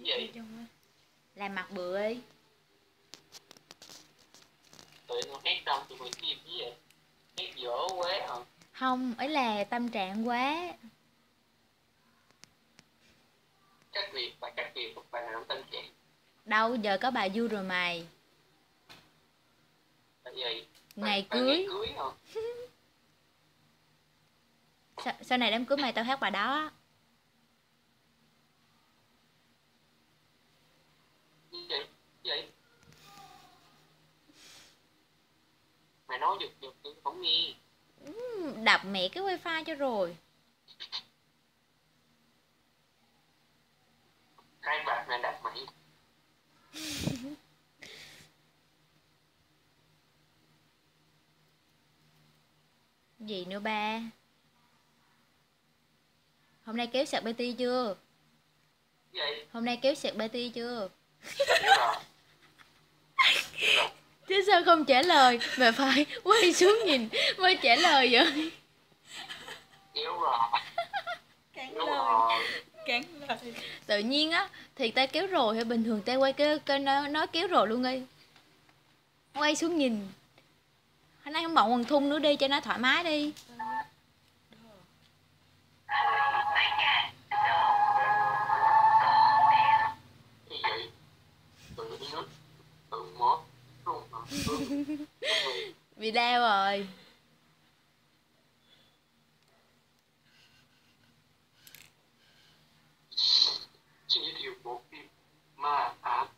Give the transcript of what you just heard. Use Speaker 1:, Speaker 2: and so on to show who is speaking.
Speaker 1: Gì?
Speaker 2: Làm mặt bự đi.
Speaker 1: Tụi nó hét đông tụi mình cái gì vậy? Hét dở quá hả?
Speaker 2: Không, ấy là tâm trạng quá.
Speaker 1: Các việc một bài nào tâm trạng.
Speaker 2: Đâu giờ có bà vui rồi mày.
Speaker 1: Là gì?
Speaker 2: Ngày
Speaker 1: Ngày
Speaker 2: cưới.
Speaker 1: cưới hả?
Speaker 2: Sau này đám cưới mày tao hát bài đó.
Speaker 1: Gì? Mày nói giật tôi không nghe.
Speaker 2: Đập mẹ cái wifi cho rồi.
Speaker 1: Cái bạc này đặt mày.
Speaker 2: Gì nữa ba? Hôm nay kéo sạc PT chưa?
Speaker 1: Gì?
Speaker 2: Hôm nay kéo sạc PT chưa?
Speaker 1: Hiểu rồi.
Speaker 2: Chứ sao không trả lời mà phải quay xuống nhìn mới trả lời vậy?
Speaker 1: Hiểu rồi.
Speaker 3: Cắn
Speaker 1: Hiểu
Speaker 3: lời.
Speaker 1: rồi.
Speaker 3: Cắn lời.
Speaker 2: Tự nhiên á thì ta kéo rồi hay bình thường ta quay cái nói kéo rồi luôn đi. Quay xuống nhìn. Hôm nay không bận quần thun nữa đi cho nó thoải mái đi.
Speaker 1: Như vậy tự đi nước tự mót luôn hả?
Speaker 2: Bị đau rồi.
Speaker 1: Chỉ điều bộ phim ma ám